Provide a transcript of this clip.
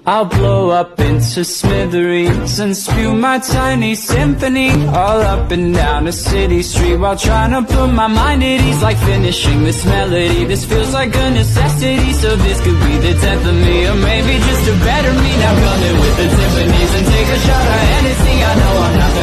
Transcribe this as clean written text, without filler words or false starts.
I'll blow up into smithereens and spew my tiny symphony all up and down a city street, while trying to put my mind at ease, like finishing this melody. This feels like a necessity, so this could be the 10th of me, or maybe just a better me. Now come in with the Tiffany's and take a shot of Hennessy. I know I'm not the